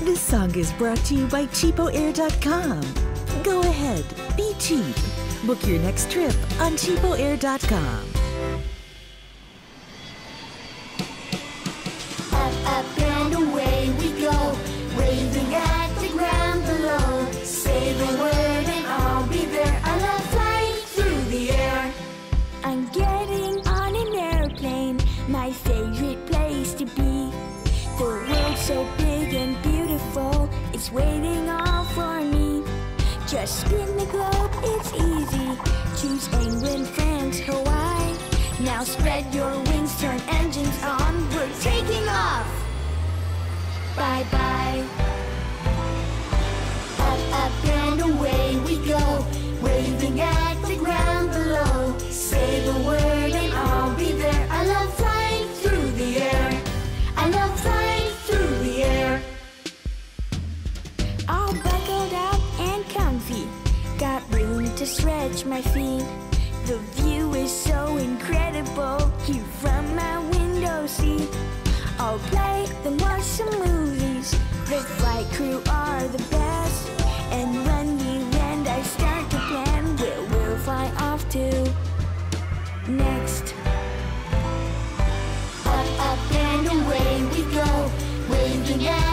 This song is brought to you by CheapoAir.com. Go ahead, be cheap. Book your next trip on CheapoAir.com. Up, up and away we go, waving at the ground below. Say the word and I'll be there. I love flying through the air. I'm getting on an airplane, my favorite place to be. The world's so big and beautiful, it's waiting all for me. Just spin the globe, it's easy. Choose England, France, Hawaii. Now spread your wings, turn engines on. We're taking off. Bye-bye. Up, up and away we go, waving at the ground below. Say the word and I'll be there. I love flying through the air. I love flying through the air. All buckled up and comfy, got room to stretch my feet. The view is so incredible here from my window seat. I'll play them watch some movies. The flight crew are the best. And when we land, I start to plan where we'll fly off to next. Up, up and away we go, waving at